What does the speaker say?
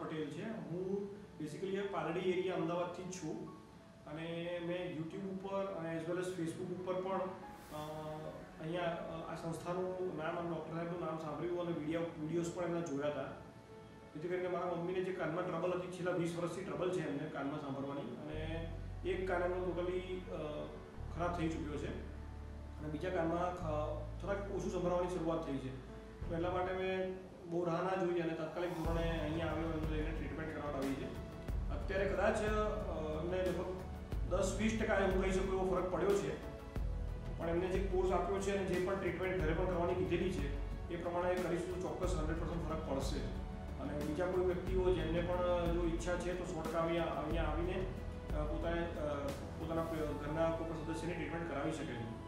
પટેલ છે. હું basically Paldi area અમદાવાદથી જ છું અને મેં યુટ્યુબ ઉપર અને એઝ વેલ એઝ ફેસબુક ઉપર પણ અહીંયા આ સંસ્થાનું નામ અને ડૉક્ટર સાહેબનું નામ સાંભળ્યું અને વિડીયોઝ પણ એમના જોયા હતા. જેથી કરીને મારા મમ્મીને જે કાનમાં ટ્રબલ હતી, છેલ્લા 20 વર્ષથી ટ્રબલ છે એમને કાનમાં સાંભળવાની, અને એક કાન એમનો ટોટલી ખરાબ થઈ ચૂક્યો છે અને બીજા કાનમાં થોડાક ઓછું સંભળાવવાની શરૂઆત થઈ છે. તો એટલા માટે મેં બહુ રાહ ના જોઈ અને તાત્કાલિક ધોરણે અહીંયા આવ્યો, એમને લઈને ટ્રીટમેન્ટ કરાવવા આવી છે. અત્યારે કદાચ અમને લગભગ 10-20% હું કહી શકું એવો ફરક પડ્યો છે, પણ એમને જે કોર્સ આપ્યો છે અને જે પણ ટ્રીટમેન્ટ ઘરે પણ કરવાની કીધેલી છે એ પ્રમાણે કરીશું તો ચોક્કસ 100% ફરક પડશે. અને બીજા કોઈ વ્યક્તિઓ જેમને પણ જો ઈચ્છા છે તો 100% અહીંયા આવીને પોતાના ઘરના કોઈ પણ સદસ્યની ટ્રીટમેન્ટ કરાવી શકે છે.